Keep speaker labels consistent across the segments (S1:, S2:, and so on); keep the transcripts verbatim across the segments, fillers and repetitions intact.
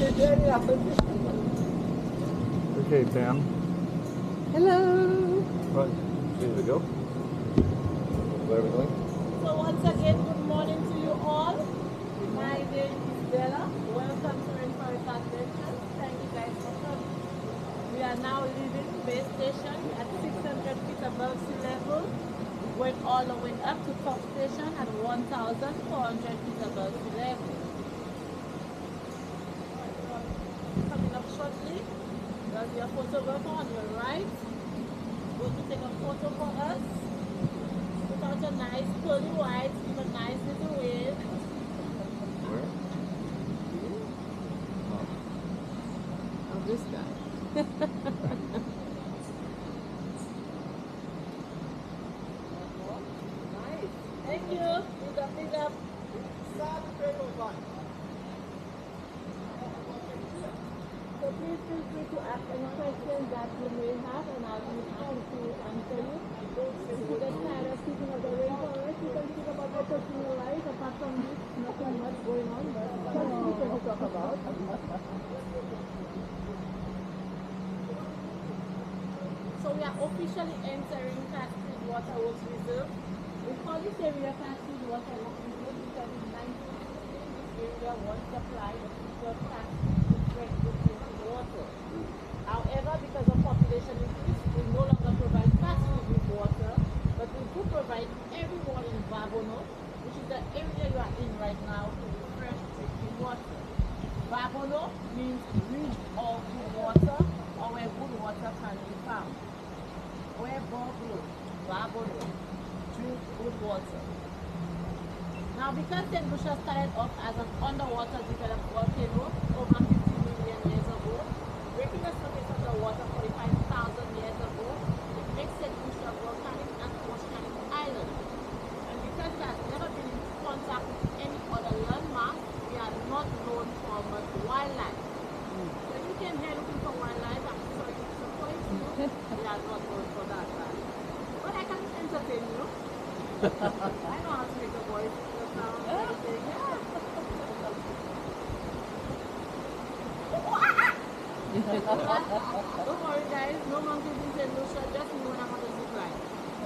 S1: Okay, Ben.
S2: Hello.
S1: Right. Here we go. Where are we going?
S3: So once again, good morning to you all. My name is Bella. Welcome to Rainforest Adventures. Thank you guys for coming. We are now leaving base station at six hundred feet above sea level. We're going all the way up to top station at one thousand four hundred feet above sea level. Coming up shortly, there'll be a photographer on your right. Going to take a photo for us. Put out a nice pearly white, give a nice little wave.
S1: Where?
S2: Oh, this guy.
S3: Nice. Thank you. Big up, big up. So please feel free to ask any questions that you may have, and I'll be happy to answer you. If you get tired of speaking of the rainforest, you can speak about your personal life. Apart from this, nothing much going on, but something we can talk about. So we are officially entering Cascade Waterworks Reserve. We call this area Cascade Waterworks Reserve because in nineteen sixty this area once supplied the future Cascade with fresh drinking water. However, because of population increase, we no longer provide Cascade with water, but we do provide everyone in Babono, which is the area you are in right now, with fresh drinking water. Babono means rich or good water, or where good water can be found. Where Bobo, Babono, drink good water. Now, because Saint Lucia started off as an underwater developed volcano over fifty million years ago, breaking the surface of the water forty-five thousand years ago, it makes Saint Lucia volcanic and oceanic island. And because it has never been in contact with any other landmass, we are not known for much wildlife. So if you came here looking for wildlife, I'm sorry to disappoint you. We are not known for that, right? But I can entertain you. I know how to make a voice, the sound, everything. Yeah. Don't worry, guys. No monkeys in Saint Lucia. Just me when I'm on the zip line.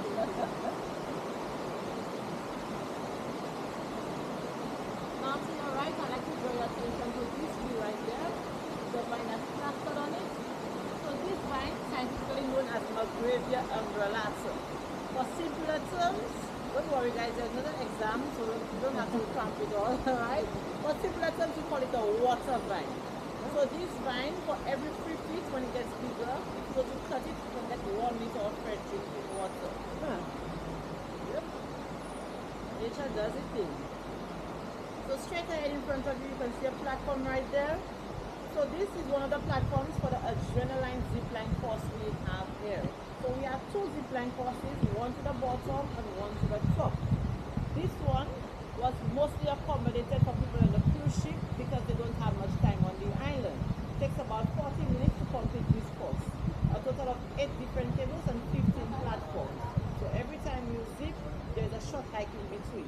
S3: Now to your right, I'd like to draw your attention to this view right there. The vine that's plastered on it. So this vine, scientifically known as Magravia umbrellata. For simpler terms, don't worry guys, there's not an exam, so you don't have to cramp it all, alright? For simpler terms, we call it a water vine. So this vine, for every three feet, when it gets bigger, so to cut it, you can get one liter of fresh drinking water. Huh. Yep. Nature does its thing. So straight ahead in front of you, you can see a platform right there. So this is one of the platforms for the adrenaline zipline course we have here. So we have two zipline courses, one to the bottom and one to the top. This one was mostly accommodated for people on the cruise ship because they don't have much time on the island. It takes about forty minutes to complete this course. A total of eight different cables and fifteen platforms. So every time you zip, there's a short hike in between.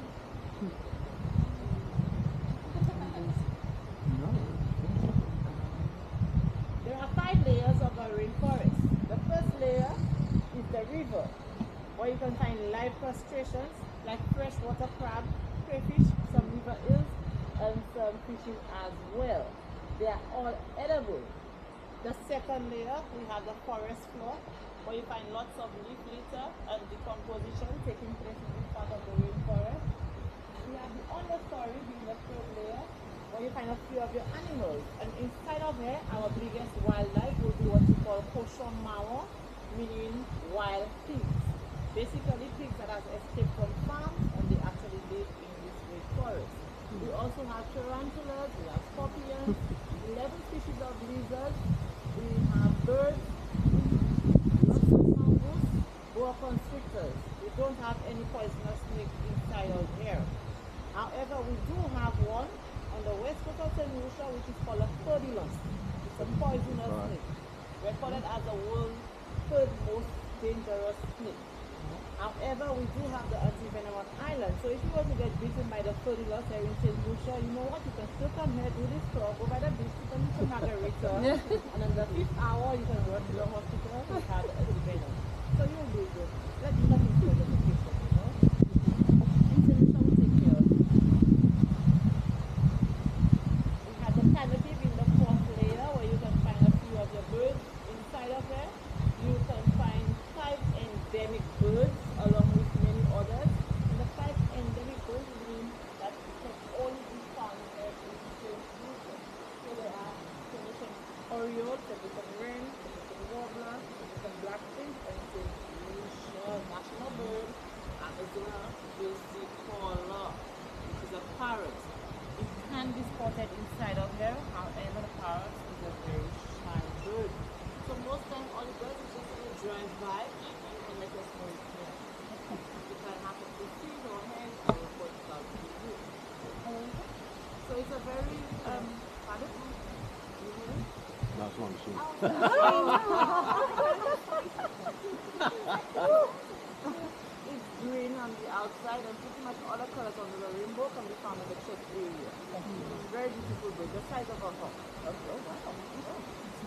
S3: There are five layers of a rainforest. The first layer is the river, where you can find live crustaceans like freshwater crab, crayfish, some river eels, and some fishes as well. They are all edible. The second layer, we have the forest floor, where you find lots of leaf litter and decomposition taking place in this part of the rainforest. We have the understory being the third layer, where you find a few of your animals. And inside of here, our biggest wildlife will be what we call Koshon Mawa, meaning wild pigs. Basically pigs that have escaped from farms and they actually live in this great forest. We also have tarantulas, we have scorpions, eleven species of lizards, we have birds, lots of mongoose, boa constrictors. We don't have any poisonous snakes inside of here. However, we do have one on the west coast of Saint Lucia, which is called a Turdulus. It's a poisonous snake, recorded as the world's third most dangerous snake. However, we do have the anti-venom on island. So if you were to get bitten by the Fodula here in Saint Lucia, you know what? You can still come here, do this tour, go by the beach, you can eat some margarita, and in the fifth hour, you can run to the hospital and have the anti-venom. So you'll be good. Let me let me show you the picture, you know. In Saint Lucia, we take care of it. We have the canopy in the fourth layer where you can find a few of your birds inside of there. You can find five endemic birds along with many others. And the five endemic birds mean that can only be found there in Saint Lucia. So there are Phoenician oriole, Phoenician wren, Phoenician warbler, Phoenician blackfinch, and Saint Lucia national bird, Amazona versicolor, which is a parrot. It can be spotted inside of here, however the parrot is a very shy bird. So most times all it does is just when you drive by and let us know it's here. You can happen to see or hand or report it out to you. So it's a very um pardon? Mm-hmm.
S1: No, it's not a machine.
S3: It's green on the outside and pretty much all the colors of the rainbow can be found in the chest area. It's very beautiful bird, the size of a hawk. Okay, wow.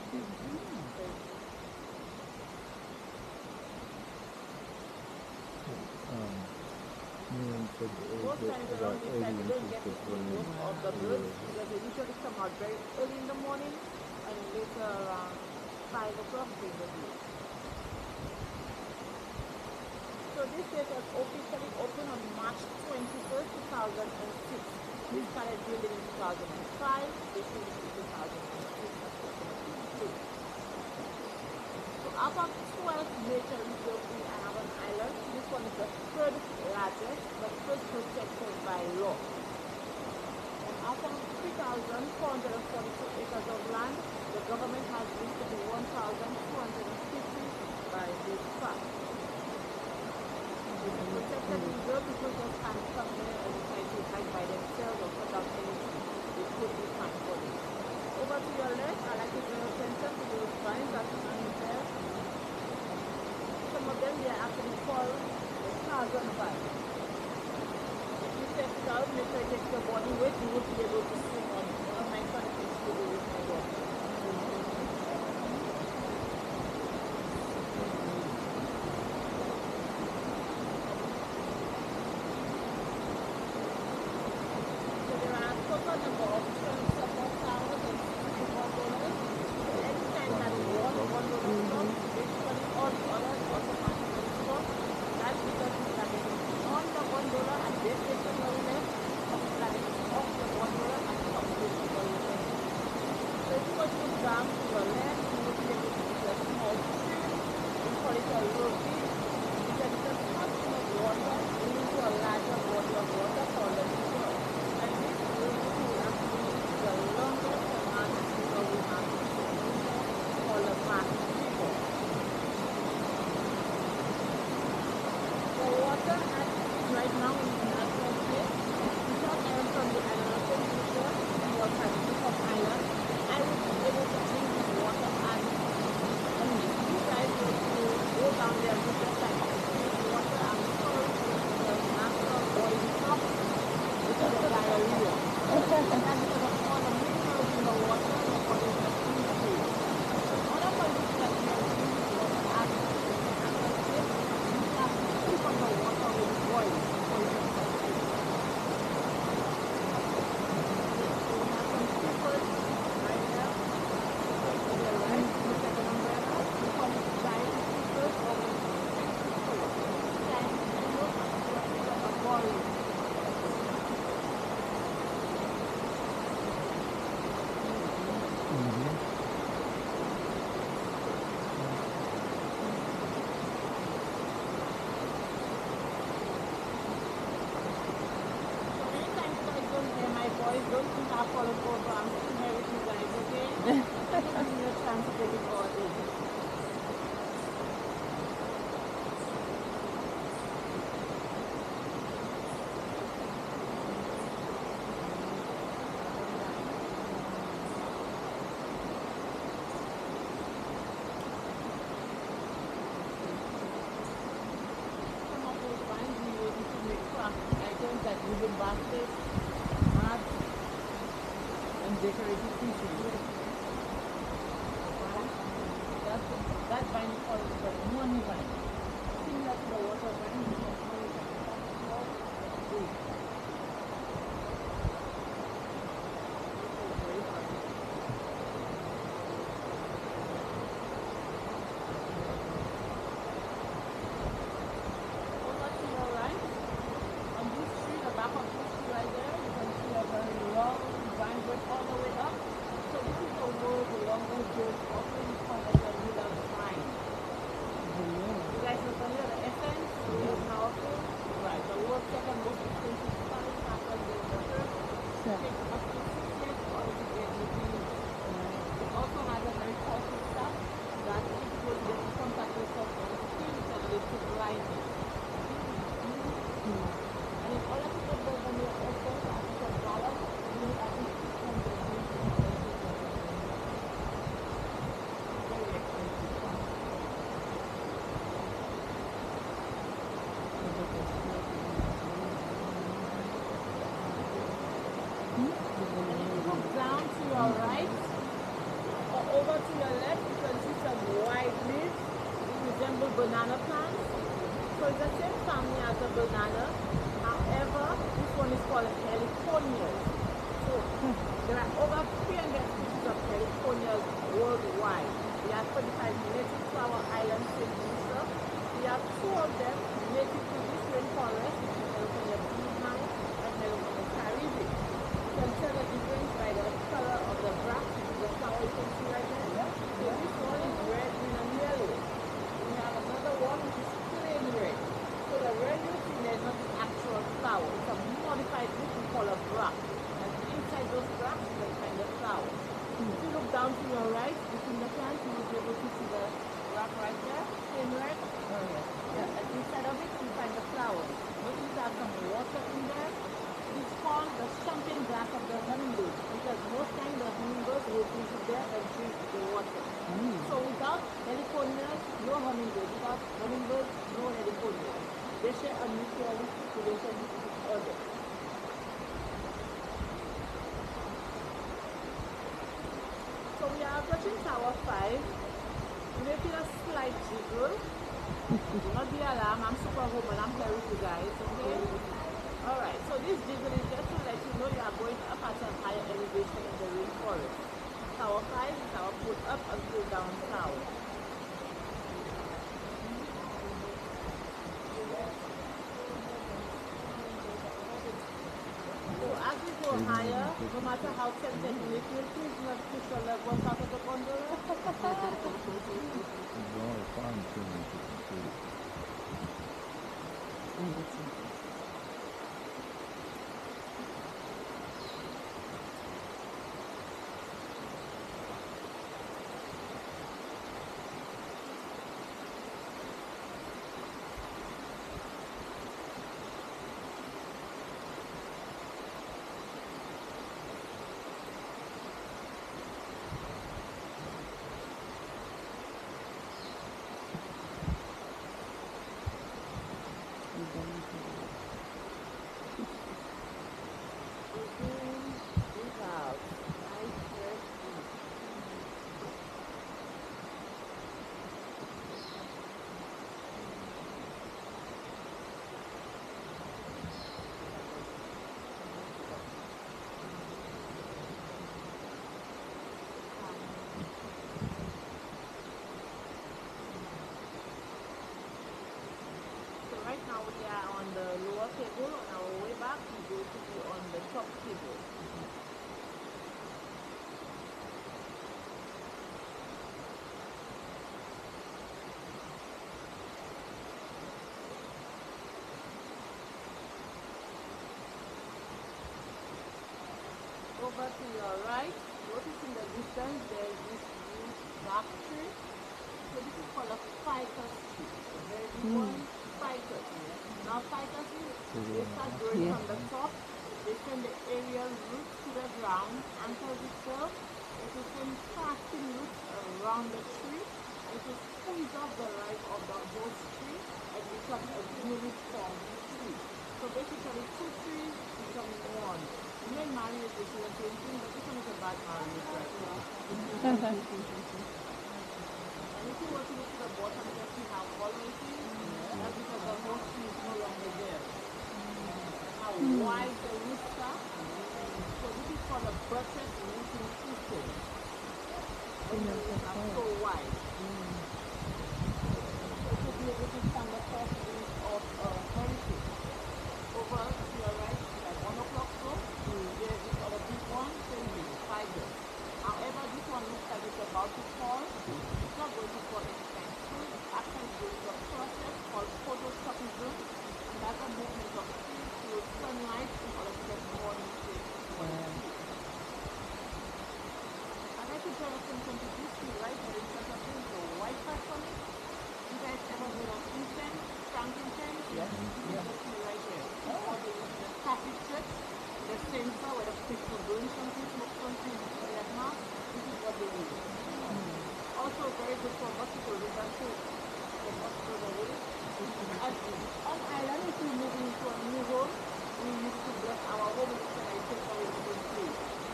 S1: Um, Miriam said that
S3: Most
S1: that
S3: times
S1: about
S3: around this time you
S1: aliens
S3: don't
S1: is
S3: get to
S1: just
S3: see
S1: running.
S3: most of the birds because they usually come out very early in the morning and later around five o'clock in the day. So this place was officially opened on March twenty-first, two thousand six. We started building in two thousand five, they finished in two thousand six, approximately. So out of twelve nature reserves in Annawan Island, this one is the third largest, but first protected by law. And out of three thousand four hundred forty-two acres of land, the government has listed one thousand two hundred fifty by this fact. It's a protected reserve because they can't come here and decide to hide by themselves or cut down anything. They could be fine for this. Over to your left, I like to draw your attention to those vines that you see there. Some of them they are actually called the Tarzan vine. If you step it out, make sure it takes your body weight, you will be able to swing on it. One of my son is to do with my daughter. So there are a total number of terms support towers and support dollars. So anytime that one one dollar stop, basically all the others automatically stop. That's because it's like on the one dollar and this is the very left, that is off the one dollar and up to the very left. So if you were to look down to your left, you will be able to see a small stream. We call it a roti. Because it's a small stream of water into a larger body of water called a river. And this roti will actually be the longest canal river we have in Indonesia called the Mati River. The water at right now in the natural state, if not come from the island of Saint Lucia and was having to come island, I would be able to drink this water and and if you guys were to go down there and look at that this water, I'm sure the natural boiling up because of diarrhea. And that's because of all the minerals in the water and the body is clean food. Other countries that we are drinking this water as the natural state, you have to keep on the water with boil before you can consume it. So we have some slippers right there. To the right, look at the umbrella. We call it giant slippers or we giant slippers because of boiling. So anytime you guys don't hear my voice, don't think I've fallen over. I'm sitting here with you guys, okay? Give me a chance to take it all in.
S2: decorated pieces.
S3: That's that vine is called the money vine. Similar to the water vine, it's a money vine. That's all big. Over to your right, on this tree, the back of this tree right there, you can see a very long vine going all the way up. So this is the world's longest growth, often called as the Miller vine. You guys are familiar with the essence? Very powerful. Right. The world's second most expensive spice after the water. Takes up to six years for it to get reduced. It also has a very powerful stuff that if it was get in contact with something, it can lead to blindness. And in order to get the vanilla essence as a balance, you need at least six hundred grams of essence. Very expensive stuff. And if you look down to your right or over to your left, you can see some white leaves. It resemble banana plants. So it's the same family as the banana. However, this one is called heliconias. So there are over three hundred species of heliconias worldwide. We have twenty-five native flower islands in Lucia. We have two of them native to this rainforest, which is Heliconia beehive and Heliconia caribe. You can tell the difference by the color of the grass, which is the flower you can see right there. Yeah. So this one is red, green, and yellow. We have another one which is plain red. So the red you see there is not the actual flower. It's a modified which we call a graft. And inside those grafts you can find the flower. If you look down to your right, between the plants, you will be able to see the graft right there, plain red.
S2: Oh, yes.
S3: Yeah. And inside of it you find the flowers. Notice you have some water in there. It's called the champagne glass of the hummingbird because most times the hummingbirds will visit there and drink the water.
S2: Mm.
S3: So without heliconias, no hummingbird. Without hummingbirds, no heliconias. They share a mutualistic relationship with each other. So we are approaching Tower five. You may feel a slight jiggle. Do not be alarmed. I'm Superwoman. I'm here with you guys. Okay? Alright, so this jiggle is just to let you know you are going up at a higher elevation in the rainforest. Tower five is our foot up until downtown. So as we go higher, no matter how tempted you may feel, please not push your leg once out of the gondola.
S1: It's all fine tuning to complete.
S2: Oh, that's it.
S3: Right now we are on the lower table. On our way back, we go to be on the top table. Over to your right, notice in the distance there is this huge bark tree. So this is called a ficus tree. A very big
S2: Mm.
S3: one. Ficus. Now ficus is they start growing
S2: Yeah.
S3: from the top. They send the aerial roots to the ground until itself. It will send casting roots around the tree. And it will squeeze off the life of the whole tree and become a newly formed tree. So basically two trees become one. You know, in marriage, it's the same thing, but this one is a bad marriage right now. And if you were to look to the bottom, you can see how hollow it is. That's because the whole tree is no longer there. How wide the roots are. So this is called a buttress rooting system. When the roots are so wide. So to be able to stand the first roots of a heritage. Over to your right, like one o'clock so, there is this other big one, same thing, five years. However, this one looks like it's about to fall. It's not going to fall anytime soon. It's actually going through a process called phototropism, and that's a movement of trees through sunlight in order to get more nutrients. I'd like to draw attention to this tree right here in front of you, the white part on it. You guys ever heard of incense, frankincense?
S1: Yes.
S3: Yes. This tree right here. Or the, the Catholic Church, the censer where the crystal burns something, smoke something, in that mouth. This is what they use. Also very good for mosquito repellent. The mosquito away. And on island, if we move into a new home, we used to bless our home with the I take away the good tree.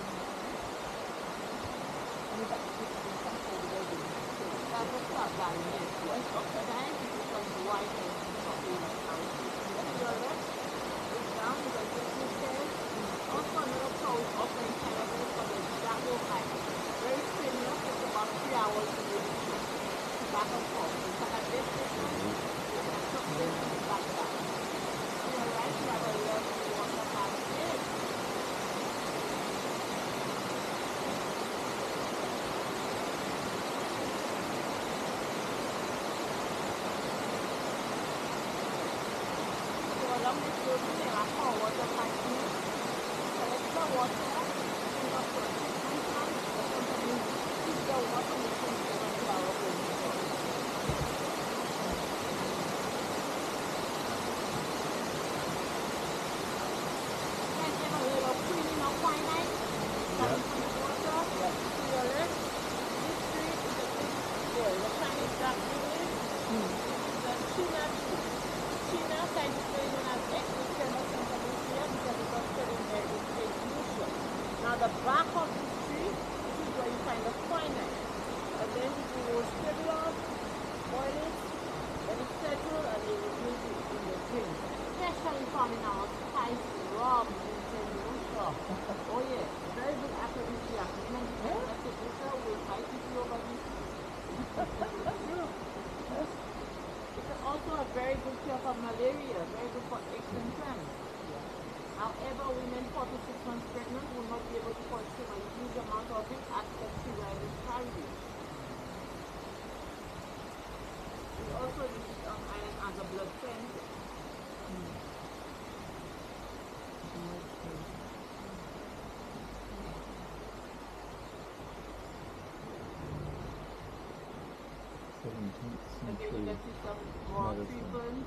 S3: That's a start down here. Okay. Then it becomes white and chocolate now. To your left, it's down, you can take this stairs. Also another tower offering kind of look for the Jaco hike. Very similar, takes about three hours to do this trip. Back and forth. It's like a destination, and a chocolate and back down. To your right, you have a lovely water park here. Along this road, there are four water pipes here. Collect the water, bring up to a treatment plant, the company keep the water and send it over to our home. Guys, ever heard of cleaning of quinine? Coming from the water, to your left. This tree is a big, there, the Chinese black village. This is the China tree. China scientifically known as Echinacea scientifica because it was studied in very good evolution. Now the back of this tree, this is where you find the quinine. And then you will strip it off, boil it, let it settle, and you will use it in your drink. Especially found in our spice rum in Teneriffa. Oh yeah, very good aphrodisiac. You know, that's a butcher will fight with you over this. It's also a very good cure for malaria, very good for aches and cramps. However, women four to six months pregnant will not be able to consume a huge amount of it as the sugar is carried. It's also used on iron as a blood cleanser.
S4: seventeenth
S3: Okay, you
S4: century
S3: can see some more tree
S4: medicine.
S3: ferns.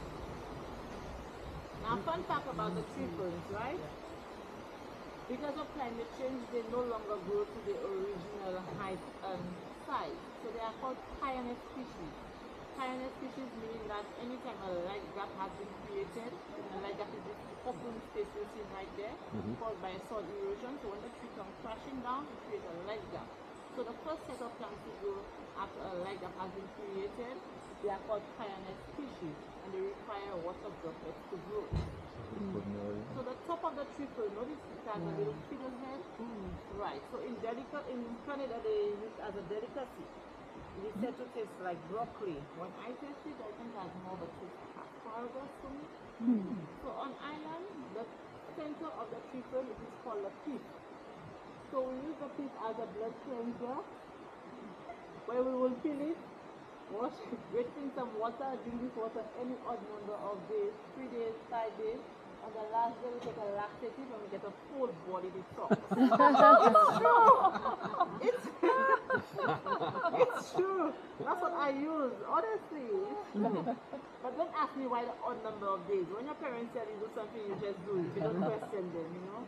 S3: Now, fun fact about the tree ferns, right? Because of climate change, they no longer grow to the original height and size. So they are called pioneer species. Pioneer species meaning that anytime a light gap has been created, a light gap is this open space you're seeing right there,
S4: Mhm.
S3: caused by soil erosion. So when the tree comes crashing down, it creates a light gap. So the first set of plants to grow after a light gap has been created, they are called pioneer species, and they require water droplets to grow.
S4: Ordinary.
S3: So the top of the tree fern, notice it has a little fiddle head. Right. So in delica- in Canada they use it as a delicacy. It is said to taste like broccoli. When I taste it, I think it has more of a taste of asparagus to me. So on island, the center of the tree fern it is called a pith. So we use the pith as a blood cleanser, where we will fill it, wash it, wet in some water, drink this water any odd number of days, three days, five days. On the last day, we take a laxative and we get a full body detox. It's true. It's, it's true. That's what I use. Honestly, it's true. But don't ask me why the odd number of days. When your parents tell you do something, you just do it. You don't question them, you know.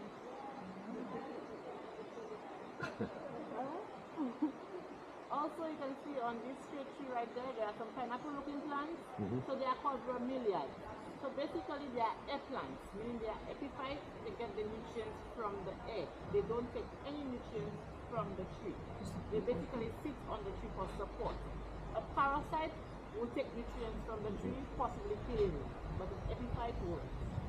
S3: Also, you can see on this straight tree right there, there are some pineapple looking plants.
S4: Mhm.
S3: So they are called bromeliads. So So basically they are air plants, meaning they are epiphytes, they get the nutrients from the air. They don't take any nutrients from the tree. They basically sit on the tree for support. A parasite will take nutrients from the tree, possibly killing it, but an epiphyte won't.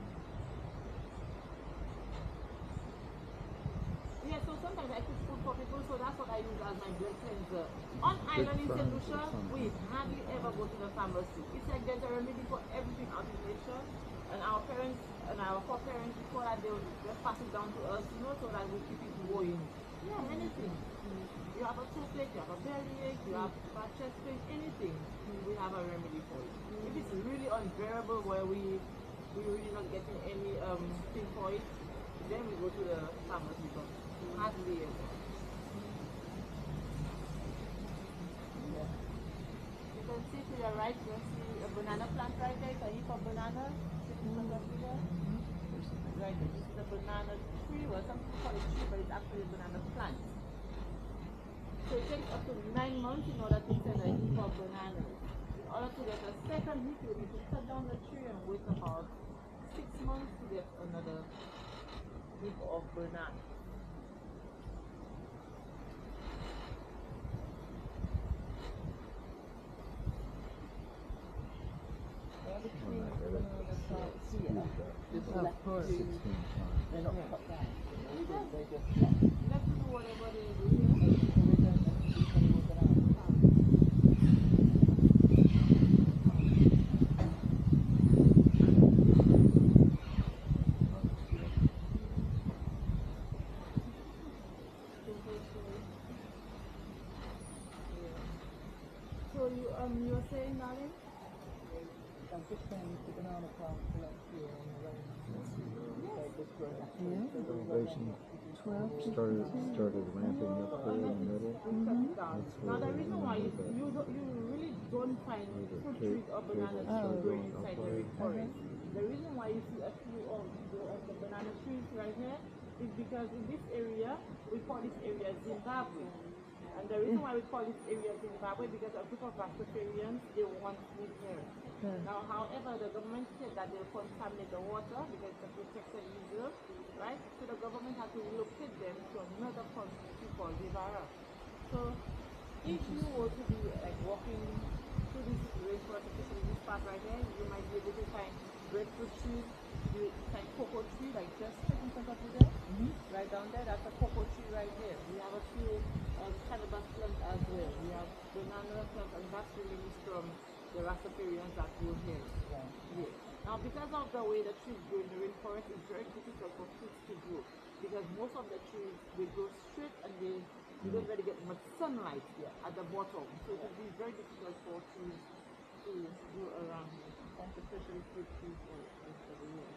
S3: Yeah, so sometimes I cook food for people, so that's what I use as my blood cleanser. On island in Saint Lucia, we hardly ever go to the pharmacy. It's like there's a remedy for everything out in nature. And our parents and our foreparents before that, they would just pass it down to us, you know, so that we keep it going. Yeah, anything. You have a toothache, you have a bellyache, you have bad chest pain, anything, we have a remedy for it. If it's really unbearable where we we really not getting any um thing for it, then we go to the pharmacy. But hardly ever. You can see to your right, you can see a banana plant right there. It's a heap of bananas sitting in front of you there. Right there. This is a banana tree. Well, some people call it tree, but it's actually a banana plant. So it takes up to nine months in order to send a heap of bananas. In order to get a second heap, you need to cut down the tree and wait about six months to get another heap of bananas.
S2: Of course.
S4: They're not cut down. They just
S3: Let's do whatever they do here. So you um you were saying, darling?
S4: I'm just saying the banana plant next year on the range. They just grow
S2: Yeah.
S1: Elevation
S2: twelve to
S1: started
S2: fifteen.
S1: started ramping up there in the middle.
S3: Down.
S1: That's
S3: Now the
S1: where
S3: reason why you, you, don't, you really don't find fruit trees or bananas
S2: Oh.
S3: growing inside the rainforest. The reason why you see a few of the, of the banana trees right here is because in this area, we call this area Zimbabwe. And the reason why we call this area Zimbabwe because a group of Rastafarians, they once lived here.
S2: Yeah.
S3: Now, however, the government said that they'll contaminate the water because it's a protected reserve, right? So the government had to relocate them to another country called Zivara. So if you were to be like walking through this rainforest, especially this part right here, you might be able to find breadfruit trees, you find cocoa tree like just right in front of you there. Right down there, that's a cocoa tree right there. We have a few um, cannabis plants as well. We have banana plants, and that's released from the Rastafarians that grew here. Yeah. Now, because of the way the trees grow in the rainforest, it's very difficult for fruits to grow because most of the trees they grow straight and they, they don't really get much sunlight here at the bottom. So it will be very difficult for trees to grow around here, especially fruit trees for for the year.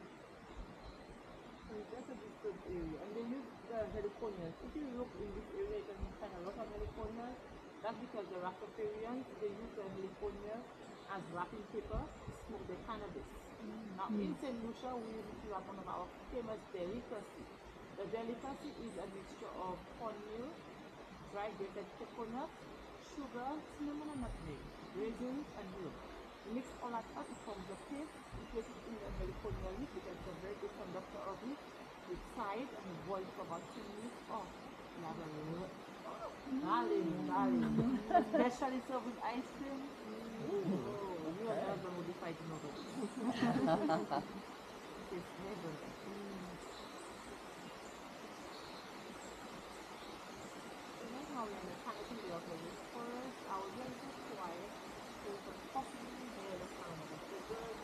S3: So it's just a disturbed area. And they use the heliconias. If you look in this area, you can find a lot of heliconias. That's because the Rastafarians, they use the heliconia as wrapping paper to smoke the cannabis. Now in Saint Lucia, we use it to have one of our famous delicacy. The delicacy is a mixture of cornmeal, dried grated coconut, sugar, cinnamon and nutmeg, raisins and milk. You mix all that up, it forms a paste. You place it in the heliconia leaf because it's a very good conductor of it. You fry it and you boil it for about two minutes. Oh, you have a lot. Darling, darling. Especially served with ice cream. Oh, you and your husband will be fighting over this. It's heaven. You know how we're in the canopy of the forest, our very good quiet, so you can possibly hear the sound of the birds.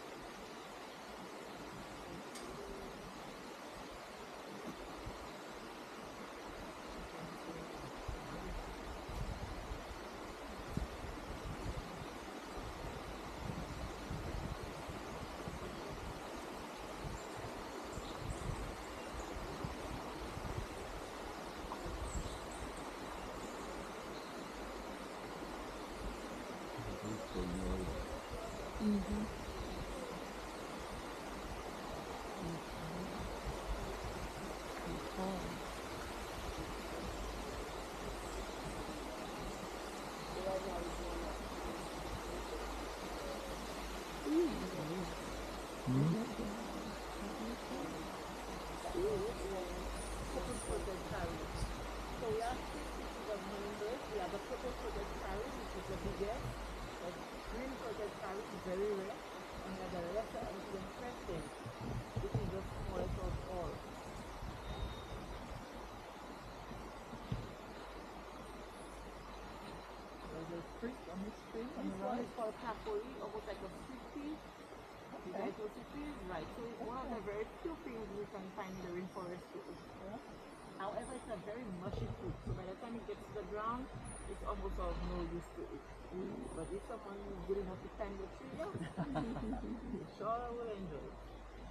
S3: one is called capori, almost like a sweet pea. You guys know sweet peas, right? So it's one of the very few things we can find in the rainforest too. However, it's a very mushy fruit, so by the time it gets to the ground, it's almost of no use to it. But if someone is good enough to climb the tree, yeah, you sure will enjoy it.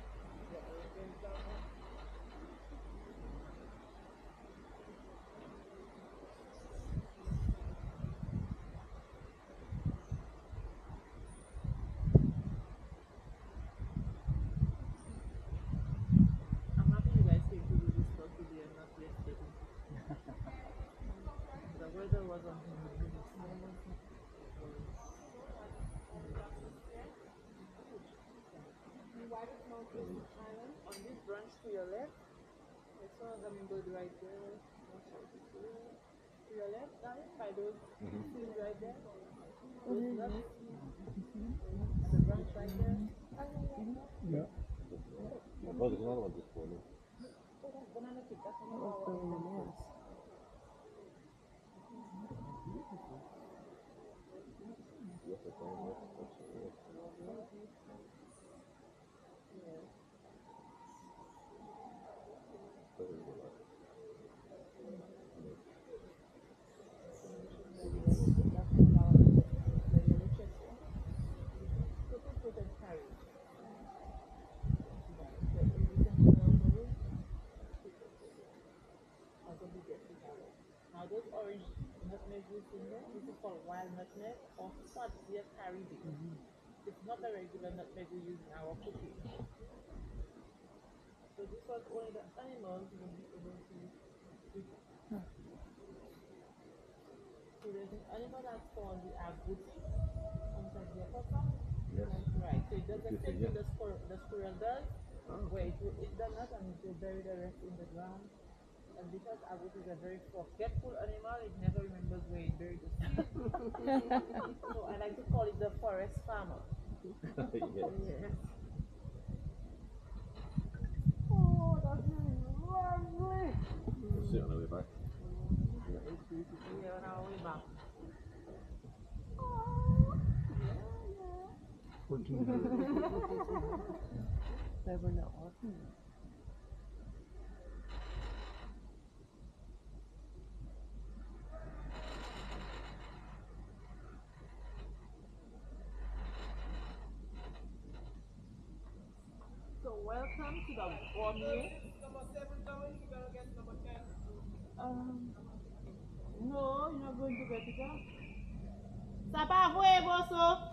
S3: I'm happy you guys came to do this talk today and not yesterday. The weather was on on this branch to your left. I saw a hummingbird right there. Not sure if it's here. To your left, guys, by those trees right there. Those nuts. And the branch right there.
S4: Yeah.
S1: Oh, there's another one just falling.
S3: Oh, that's banana tree. That's one of
S2: What's
S3: our
S2: going on there?
S1: Yes, I can. Yes, absolutely. Very good.
S3: Now those orange nutmeg you see there, this is called wild nutmeg or Scotia caribe. It's not a regular nutmeg we use in our cooking. So this was only the animals will be able to eat it. So there's an animal that's called the agouti. Sometimes the papa.
S1: Yes.
S3: Right. So it does the
S1: Yes,
S3: same
S1: yes.
S3: thing the squirrel, the squirrel does,
S1: Oh.
S3: where it will eat the nut and it will bury the rest in the ground. And because agouti is a very forgetful animal, it never remembers where it buried the seed. So I like to call it the forest farmer.
S1: Yes.
S3: Yes. Oh, that's really lovely.
S1: We'll see it on the way back. Yeah.
S3: It's beautiful here on our way back.
S2: Never know.
S3: So welcome to the gourmet. Um, no, you're not going to get it up. Ça pas vrai, bosso.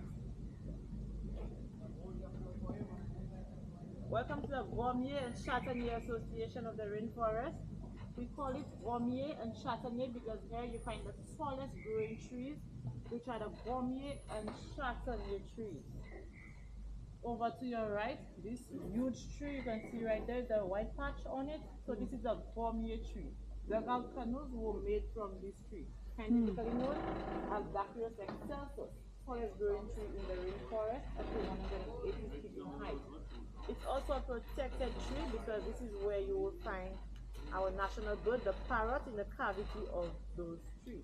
S3: Welcome to the Gourmet and Chardonnay Association of the Rainforest. We call it Gourmet and Chardonnay because here you find the tallest growing trees, which are the Gourmet and Chardonnay trees. Over to your right, this huge tree you can see right there, the white patch on it. So this is a Gourmet tree. The canoes were made from this tree. Scientifically known as Dacryos excelsus, tallest growing tree in the rainforest at one hundred eighty feet in height. It's also a protected tree because this is where you will find our national bird, the parrot, in the cavity of those trees.